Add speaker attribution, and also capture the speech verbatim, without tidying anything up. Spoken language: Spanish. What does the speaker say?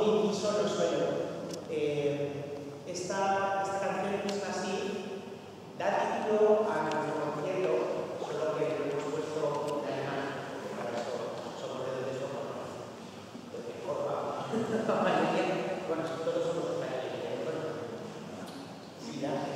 Speaker 1: un inciso no suelo. Eh, esta, esta canción es así, da título a nuestro concierto, solo que lo hemos puesto en alemán, que para eso somos de donde somos, ¿no? De Córdoba, la mayoría, bueno, todos somos españoles, bueno, sí, ya.